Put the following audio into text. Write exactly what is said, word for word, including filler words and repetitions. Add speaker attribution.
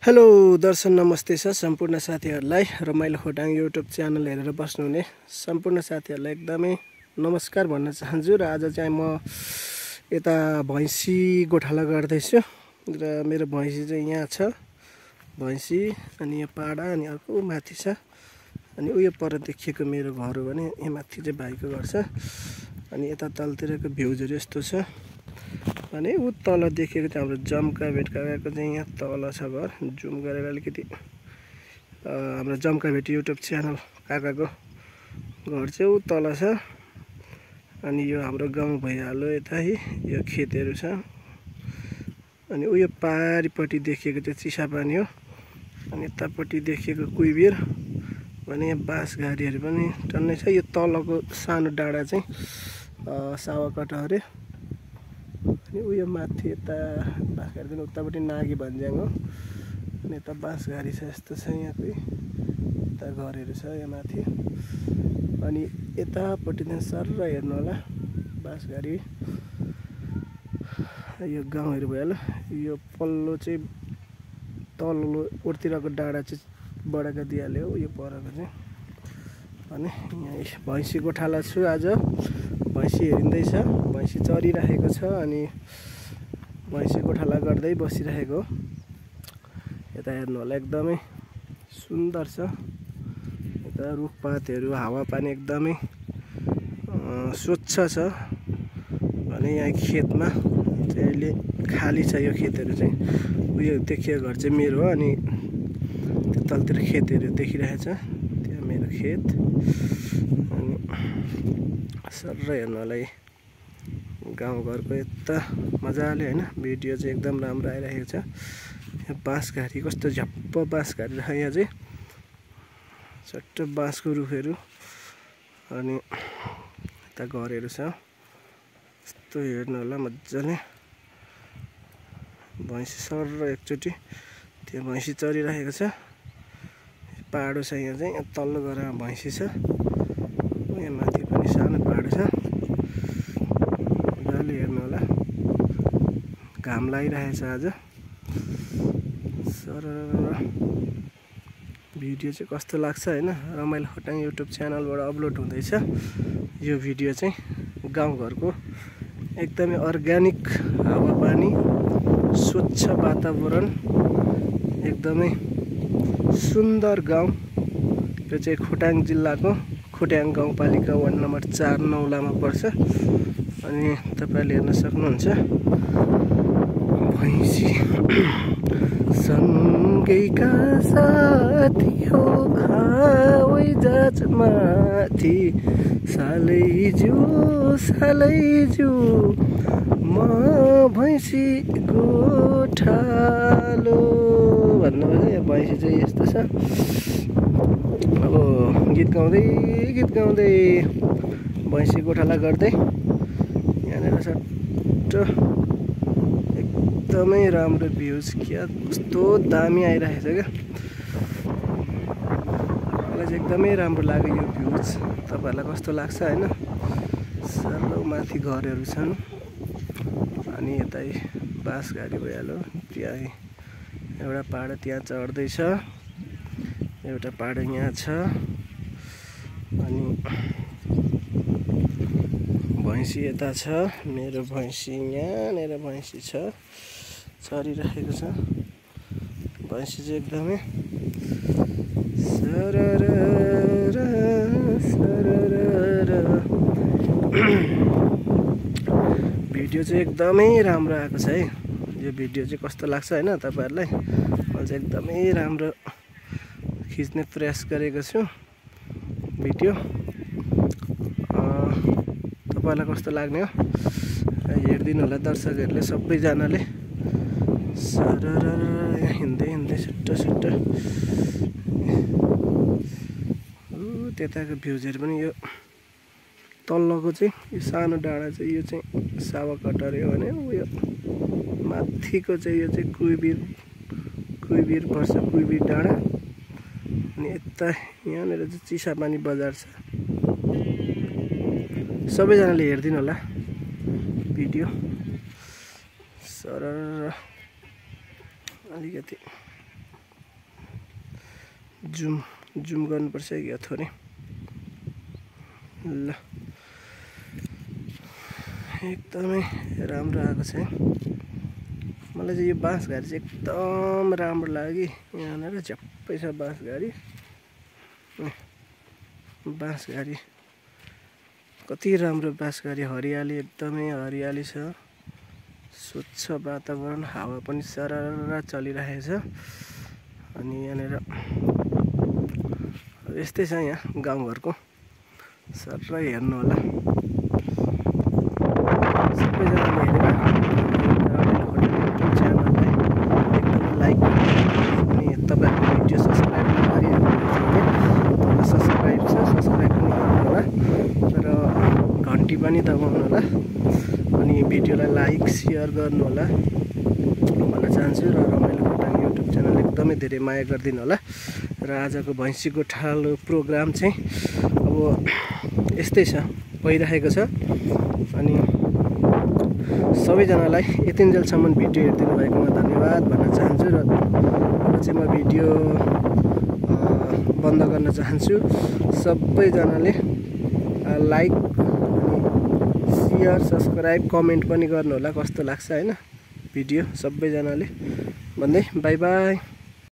Speaker 1: Hello दर्शन नमस्ते छ सम्पूर्ण साथीहरुलाई रमाइलो खोटाङ युट्युब च्यानल हेरेर बस्नुहुने सम्पूर्ण साथीहरुलाई एकदमै नमस्कार भन्न चाहन्छु। र आज चाहिँ म यता भैँसी गोठाला गर्दै छु र मेरो भैँसी चाहिँ यहाँ छ, भैँसी अनि यो पाडा अनि अर्को माथि छ अनि उयो पर देखिएको मेरो घर हो भने यहाँ माथि चाहिँ भाइको घर छ अनि यता तलतिरको भ्यूजहरु यस्तो छ अनि उ तल देखेको चाहिँ हाम्रो जम्का भेट काकाको चाहिँ यहाँ तल छ घर। जुम गरेर अलिकति हाम्रो जम्का भेट युट्युब च्यानल काकाको घर चाहिँ उ तल छ अनि यो हाम्रो गाउँ भइहाल्यो। यता है यो खेतहरु छ अनि उयो पारिपट्टि देखिएको चाहिँ चिसापानी हो अनि यतापट्टि देखिएको कुइबिर भने यहाँ बाँसघारीहरु पनि टन्नै छ। यो तलको सानो डाँडा चाहिँ सावाकटा अरे अनि उयो माथि यता बाँसघारी उतापट्टि नागी भन्ज्याङ हो अनि यता बाँसघारी छ। यस्तो छ यहाँ कोही यता घरहरु छ यहाँ माथि अनि यतापट्टि चाहिँ सर हेर्नु होला बाँसघारी यो गाउँहरु भइहाल्यो। यो पल्लो चाहिँ तल्लो ओरतिरको डाँडा चाहिँ बडाका दिइहाल्यो यो परको चाहिँ अनि यहाँ भैँसी गोठाला छु। आज भैँसी हेरिँदै छ, भैँसी चरिरहेको छ अनि भैँसी गोठाला गर्दै बसिरहेको। यता हेर्नु होला एकदमै सुन्दर छ, यता रुखपातहरु हावापानी एकदमै स्वच्छ छ भने यहाँ खेतमा चाहिँ अहिले खाली छ। यो खेतहरु चाहिँ उयो देखिएको घर चाहिँ मेरो हो अनि त्यो तलतिर खेतहरु देखिरहेछ, त्यहाँ मेरो खेत अनि सर हेर्नु होला गाउँघरको यता मजाले हैन भिडियो चाहिँ एकदम राम्रो आइरहेको छ। यहाँ बाँसघारी कस्तो झप्प बाँसघारी छ, यहाँ चाहिँ चट्ट बाँसको रुखहरु अनि यता घरहरु छ। यस्तो हेर्नु होला मजाले भैँसी सर एकचोटी त्यहाँ भैँसी चरिरहेको छ। पाडो छ यहाँ चाहिँ यहाँ तल्लो घरमा भैँसी छ, यहाँ माथि पनि सानो पाडो छ। मजाले हेर्नु होला घाम लागिरहेछ आज सर भिडियो चाहिँ कस्तो लाग्छ हैन। रमाइलो खोटाङ युट्युब च्यानलबाट अपलोड हुँदैछ यो भिडियो चाहिँ गाउँघरको एकदमै अर्ग्यानिक हावापानी स्वच्छ वातावरण एकदमै सुन्दर गाउँ। यो चाहिँ खोटाङ जिल्लाको खोटाङ गाउँपालिका वार्ड नम्बर चार नौलामा पर्छ अनि तपाईले हेर्न सक्नुहुन्छ भैँसी सँगैका साथी हो खावै जाच माथि सालै जु सालै जु म भैँसी गोठालो भन्नुभयो। भैँसी चाहिँ यस्तो छ अब गीत गाउँदै गीत गाउँदै भैँसी गोठाला गर्दै यहाँनिर सट्ट एकदमै राम्रो भ्यूज क्या कस्तो दामी आइरहेछ क्या। मलाई चाहिँ एकदमै राम्रो लाग्यो यो भ्यूज, तपाईहरुलाई कस्तो लाग्छ हैन। सर्लो माथि घरहरु छन् अनि यतै बाँसघारी भइहाल्यो। त्यहाँ एउटा पाडा त्यहाँ चढ्दैछ, एउटा पाडा यहाँ छ अनि भैँसी यता छ, मेरो भैँसी यहाँनिर भैँसी छ चरिरहेको छ। भैँसी चाहिँ एकदमै सरर सरर भिडियो चाहिँ एकदमै राम्रो आएको छ है। यो भिडियो चाहिँ कस्तो लाग्छ हैन तपाईहरुलाई, म चाहिँ एकदमै राम्रो खिच्ने प्रयास गरेको छु भिडियो। तपाईलाई कस्तो लाग्ने हो हेर्दिनु होला दर्शकहरुले सबैजनाले। सरर यहाँ हिँड्दै हिँड्दै सुट्ट सुट्ट त्यताको भ्यूजहरु पनि यो तल्लोको चाहिँ यो सानो डाँडा चाहिँ यो चाहिँ सावाकटा रे भने उयो माथिको चाहिँ यो चाहिँ कुइबिर कुइबिर पर्छ, कुइबिर डाँडा अनि यता यहाँनिर चाहिँ चिसापानी बजार छ। सबैजनाले हेर्दिनु होला भिडियो सरर अलिकति जुम जुम गर्नुपर्छ कि थोरै ल एकदमै राम्रो आएको छ मलाई चाहिँ यो बाँसघारी चाहिँ एकदम राम्रो लाग्यो यहाँनिर झ्याप्पै छ बाँसघारी बाँसघारी कति राम्रो बाँसघारी हरियाली एकदमै हरियाली छ स्वच्छ वातावरण हावा पनि सरर चलिरहेको छ अनि यहाँनिर यस्तै छ यहाँ गाउँघरको सर हेर्नु होला सबैजनाले हेरेर च्यानललाई एकदमै लाइक अनि तपाईँहरूको भिडियो सब्सक्राइब गरिहाल्नु सब्सक्राइब छ सब्सक्राइब पनि गर्नु होला र घन्टी पनि दबाउनु होला अनि भिडियोलाई लाइक सेयर गर्नु होला भन्न चाहन्छु र रमाइलो खोटाङ युट्युब च्यानल एकदमै धेरै माया गरिदिनु होला र आजको भैँसी गोठालो प्रोग्राम चाहिँ अब यस्तै छ भइरहेको छ अनि सबैजनालाई यतिन्जेलसम्म भिडियो हेरिदिनु भएकोमा धन्यवाद भन्न चाहन्छु र अब चाहिँ म भिडियो बन्द गर्न चाहन्छु सबैजनाले लाइक सेयर सब्सक्राइब कमेन्ट पनि गर्नु होला कस्तो लाग्छ हैन भिडियो सबैजनाले भन्दै बाइ बाइ।